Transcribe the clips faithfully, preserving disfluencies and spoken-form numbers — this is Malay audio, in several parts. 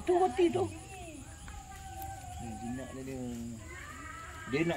tu roti tu. Hmm, jinak dia. Dia nak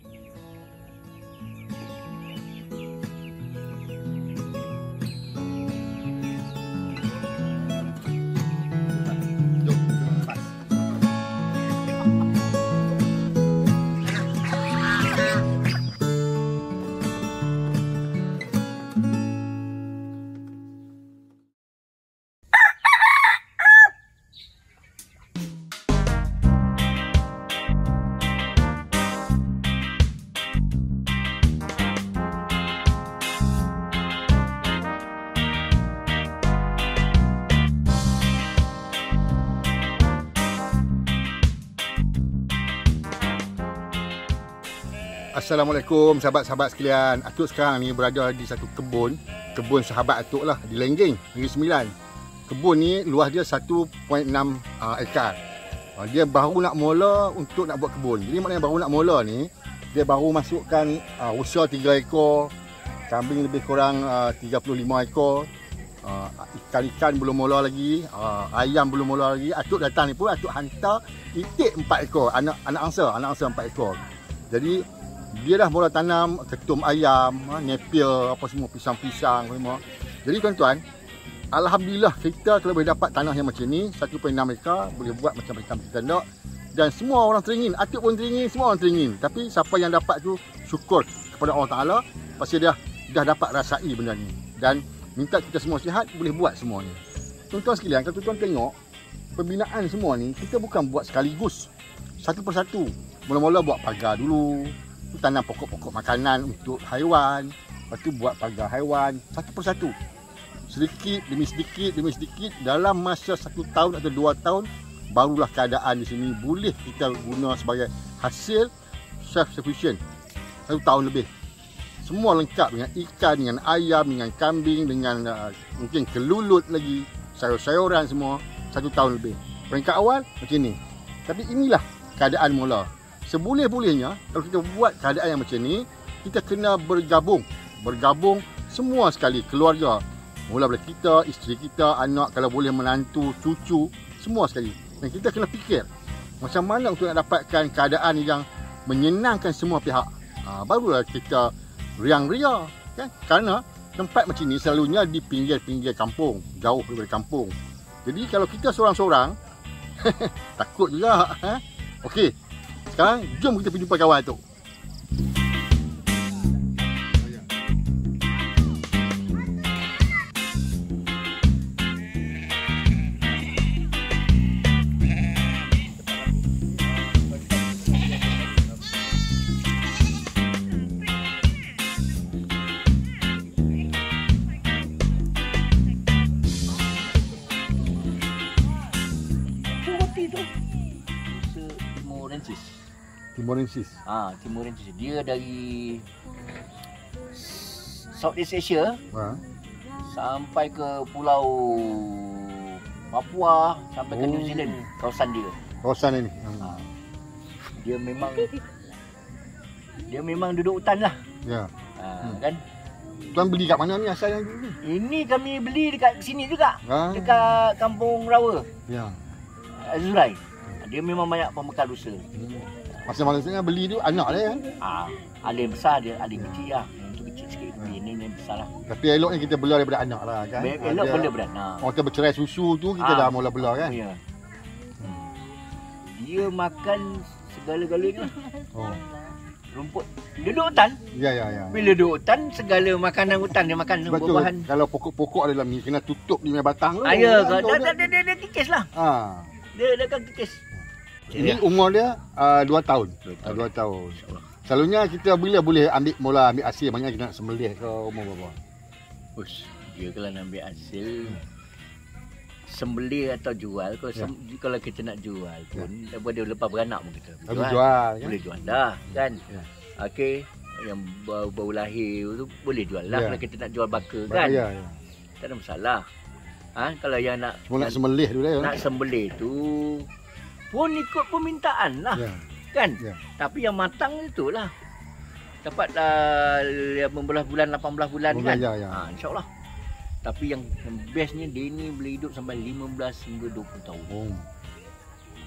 Assalamualaikum sahabat-sahabat sekalian. Atuk sekarang ni berada di satu kebun, kebun sahabat Atuk lah, di Lenggeng, Negeri Sembilan. Kebun ni luas dia satu perpuluhan enam uh, ekar. Uh, dia baru nak mula untuk nak buat kebun. Jadi maknanya baru nak mula ni, dia baru masukkan uh, rusa tiga ekor, kambing lebih kurang uh, tiga puluh lima ekor, uh, ikan-ikan belum mula lagi, uh, ayam belum mula lagi. Atuk datang ni pun Atuk hantar itik empat ekor, anak anak angsa, anak angsa empat ekor. Jadi dia dah mula tanam ketum ayam, napier, apa semua, pisang-pisang semua. Jadi tuan-tuan, alhamdulillah kita kalau boleh dapat tanah yang macam ni, satu perpuluhan enam ekar, boleh buat macam-macam kita nak. Dan semua orang teringin, Atuk pun teringin, semua orang teringin. Tapi siapa yang dapat tu syukur kepada Allah Taala, pasal dia dah dapat rasai benda ni. Dan minta kita semua sihat, boleh buat semua ni. Tuan-tuan sekalian, kalau tuan-tuan tengok pembinaan semua ni, kita bukan buat sekaligus, satu persatu. Mula-mula buat pagar dulu, tanam pokok-pokok makanan untuk haiwan, lepas tu buat pagar haiwan, satu persatu, sedikit demi sedikit demi sedikit. Dalam masa satu tahun atau dua tahun, barulah keadaan di sini boleh kita guna sebagai hasil self sufficient. Satu tahun lebih, semua lengkap dengan ikan, dengan ayam, dengan kambing, dengan uh, mungkin kelulut lagi, sayur-sayuran semua. Satu tahun lebih. Peringkat awal macam ni. Tapi inilah keadaan mula. Seboleh-bolehnya kalau kita buat keadaan yang macam ni, kita kena bergabung. Bergabung semua sekali, keluarga. Mula daripada kita, isteri kita, anak, kalau boleh menantu, cucu, semua sekali. Dan kita kena fikir macam mana untuk nak dapatkan keadaan yang menyenangkan semua pihak. Ha, barulah kita riang-ria, kan? Kerana tempat macam ni selalunya di pinggir-pinggir kampung, jauh daripada kampung. Jadi kalau kita seorang-seorang takut juga. Ha? Okey. Sekarang, jom kita pergi jumpa kawan tu. Tu roti tu. Timorensis. Timorensis. Ah, Timorensis. Dia dari Southeast Asia, Ha. sampai ke pulau Papua, sampai ke Oh. New Zealand, kawasan dia. Kawasan ini. Ha. Dia memang dia memang duduk hutan lah. Ya. Ha, Hmm. kan? Tuan beli kat mana ni asalnya ni? Ini kami beli dekat sini juga. Ha. Dekat Kampung Rawa, Ya. Azurai. Dia memang banyak pembekal usaha. Hmm. Masa maksudnya beli tu anak dia kan? Ah, ada yang besar, dia ada yang kecil lah. Yang tu kecil sikit, ini yang besar lah. Tapi eloknya kita bela daripada anak lah kan? Be- Elok Ada- bela beranak. Orang kita bercerai susu tu kita Ah. dah mula bela kan? Ya. Dia makan segala-galanya. Oh. Rumput. Dia duduk hutan. Ya ya ya. Bila duduk hutan, segala makanan hutan dia makan. Sebab tu Buah-buahan. kalau pokok-pokok ada dalam ni kena tutup dia punya batang tu. Ah, ya, Kan? dia, dia, dia, dia, dia kikis lah. Ha. Dia, dia akan kikis. Ini umur dia uh, dua tahun. Dua Uh, tahun. dua tahun. InsyaAllah. Selalunya kita bila boleh ambil mula ambil hasil, maknanya kita nak sembelih ke umur berapa? Ush, dia kalau nak ambil hasil, sembelih atau jual, kalau, Ya. sem, kalau kita nak jual pun, ya. Daripada lepas beranak pun kita Lalu jual kan? boleh jual dah kan. Ya. Okey, yang baru, baru lahir tu boleh jual lah. Ya. Kalau kita nak jual baka Ba- kan, Ya ya. tak ada masalah. Ha, kalau yang nak Cuma nak sembelih dulu ya. nak sembelih tu pun ikut permintaan lah. Ya. Kan? Ya. Tapi yang matang itulah. Dapat uh, lima belas bulan, lapan belas bulan kan? Ya, ya. Ha, InsyaAllah. Tapi yang, yang bestnya dia ni boleh hidup sampai lima belas hingga dua puluh tahun. Oh.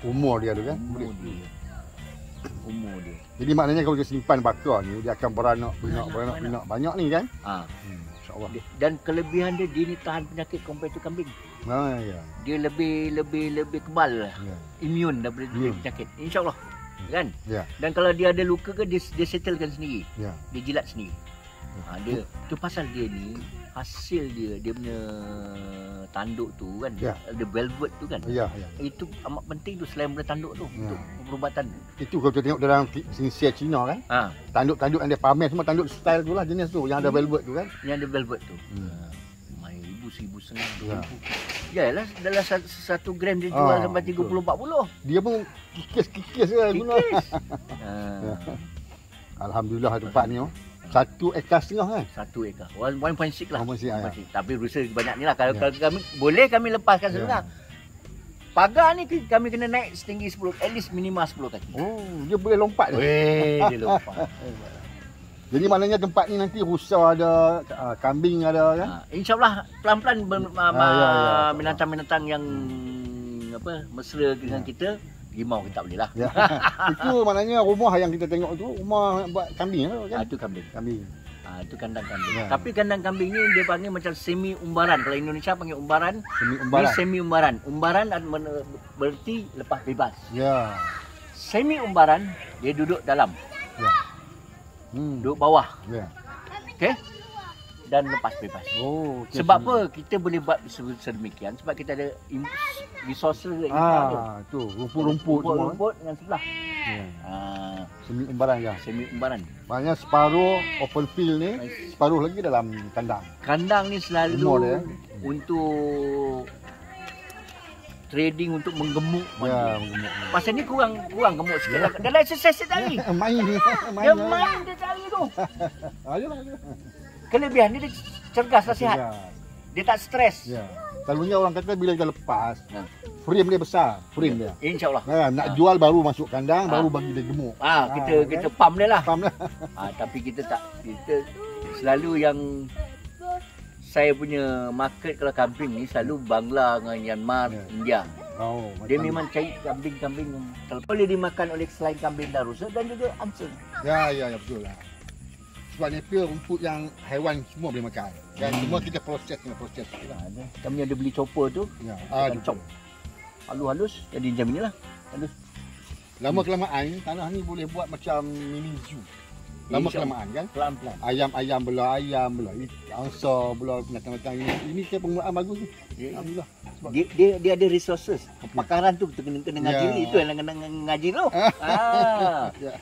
umur dia tu kan. Umur dia. Umur dia. Jadi maknanya kalau dia simpan bakar ni, dia akan beranak, beranak, beranak, beranak. Banyak ni kan. Ha. Hmm, InsyaAllah. Dan kelebihan dia, dia ni tahan penyakit compare to kambing. Ha, ya. Dia lebih lebih lebih kebal lah. Ya. Immune daripada Immune. penyakit. InsyaAllah. Kan? Ya. Dan kalau dia ada luka ke, dia, dia settlekan sendiri. Ya. Dia jilat sendiri. Ha, dia tu pasal dia ni hasil dia dia punya tanduk tu kan, Ya. ada velvet tu kan. Ya, ya. Itu amat penting tu selain daripada tanduk tu Ya. untuk perubatan. Itu kalau kita tengok dalam sinsir Cina kan. Ha, Tanduk-tanduk yang dia pamer semua tanduk style tu lah, jenis tu yang ada velvet tu kan. yang ada velvet tu. Hmm. Ha, main ribu, seribu setengah, dua Ya. ribu. Yalah dalam satu, satu gram dia jual Ah, sampai tiga puluh empat puluh. Dia pun kikis-kikis je guna. Kikis. Ha, Alhamdulillah tempat ni oh. Satu ekar setengah kan. satu ekar. one point six lah. one point six, ya. Tapi rusa banyak ni lah. Kalau, Ya. kalau kami boleh kami lepaskan Ya. setengah. Pagar ni ke- kami kena naik setinggi sepuluh, at least minimal sepuluh kaki. Oh, dia boleh lompat dia. Weh, dia lompat. Jadi maknanya tempat ni nanti rusa ada, uh, kambing ada kan. Ha, InsyaAllah pelan-pelan ber- ma- Ah, ya, ya. binatang-binatang yang apa mesra dengan Ya. kita, rimau kita tak boleh lah. Ya. Itu maknanya rumah yang kita tengok tu rumah buat kambing tu Ha, kan. itu kambing. Kambing. Ha, itu kandang kambing. Ya. Tapi kandang kambing ni dia panggil macam semi umbaran. Kalau Indonesia panggil umbaran, Semi ni umbaran. semi umbaran. Umbaran ad- men- berarti lepas bebas. Ya. Semi umbaran dia duduk dalam, Ya. Hmm. duduk bawah. Ya. Okey? Dan lepas bebas. Oh, okay. Sebab apa kita boleh buat se- sedemikian? Sebab kita ada im- resources yang kita ada. Ah, tu rumput-rumput semua. Rumput dengan sebelah. Ya. Ah, Semi umbaran ya. semi umbaran. Maknanya separuh open field ni, separuh lagi dalam kandang. Kandang ni selalu Umur dia. untuk trading untuk menggemuk Ya, mandi. gemuk. Pasal ni kurang kurang gemuk sikit. Ya. Dalam exercise dia cari. Main ni. Dia main dia cari tu. Ayolah. Kelebihan dia, dia cergas dan sihat. Ya. Dia tak stres. Ya. Selalunya orang kata bila kita lepas, Ya. frame dia besar, frame dia. InsyaAllah. Ha, nak Ha. jual baru masuk kandang, Ha. baru bagi dia gemuk. Ah, Ha, kita kan? kita pump dia lah. Faham lah. Ah, tapi kita tak, kita selalu yang saya punya market kalau kambing ni selalu Bangla dengan Myanmar, Ya. India. Oh, Dia macam- memang cari kambing-kambing yang terlepas. Boleh dimakan oleh selain kambing dan rusa dan juga anjing. Ya, ya, ya, betul lah. Sebab Nepal rumput yang haiwan semua boleh makan. Dan Hmm. semua kita proses, kena proses. Ha, ada. Kami ada beli chopper tu, Ya. kita Ah, akan chop. Halus-halus jadi macam inilah. Halus. lama kelamaan tanah ni boleh buat macam mini zoo. Lama InsyaAllah. kelamaan kan. Pelan-pelan. Ayam-ayam belah ayam belah angsa belah binatang-binatang ini. Ini ke penggunaan bagus ni. Dia, Alhamdulillah. dia, dia, dia ada resources. Pakaran tu kita kena, kena ngaji Ya. ni. Itu yang kena ngaji tu. ah. Ya.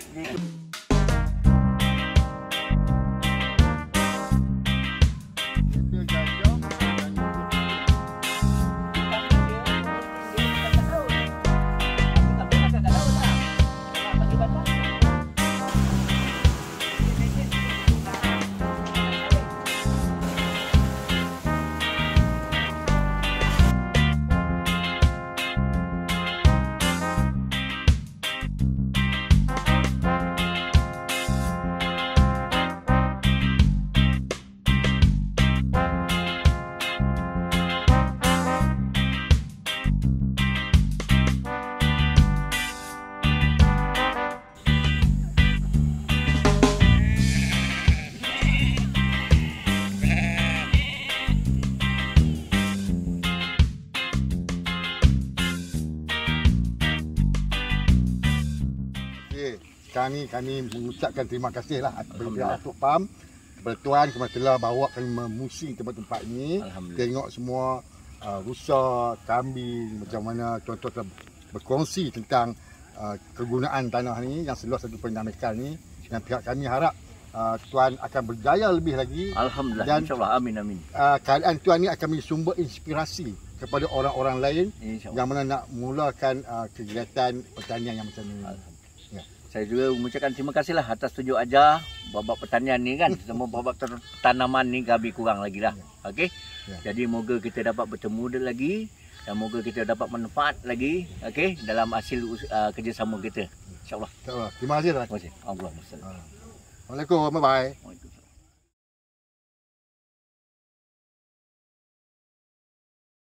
Okey, sekarang ni kami mengucapkan terima kasih lah kepada Alhamdulillah. Atuk Pam, kepada Tuan kerana telah bawa kami memusing tempat-tempat ni. Alhamdulillah. Tengok semua uh, rusa, kambing, macam mana tuan-tuan telah berkongsi tentang uh, kegunaan tanah ni yang seluas satu perpuluhan enam ekar ni. Dan pihak kami harap uh, Tuan akan berjaya lebih lagi. Alhamdulillah. Dan- InsyaAllah. Amin, amin. Uh, keadaan Tuan ni akan menjadi sumber inspirasi kepada orang-orang lain InsyaAllah. yang mana nak mulakan uh, kegiatan pertanian yang macam ni. Ya. Saya juga mengucapkan terima kasihlah atas tunjuk ajar babak pertanian ni kan. Semua babak ter- tanaman ni kami kurang lagi lah. Okey. Ya. Jadi moga kita dapat bertemu dia lagi dan moga kita dapat manfaat lagi okey dalam hasil uh, kerjasama kita. InsyaAllah. Terima kasih. Tuan. Terima kasih. Allahumma salli. Assalamualaikum. Bye bye. Waalaikumsalam.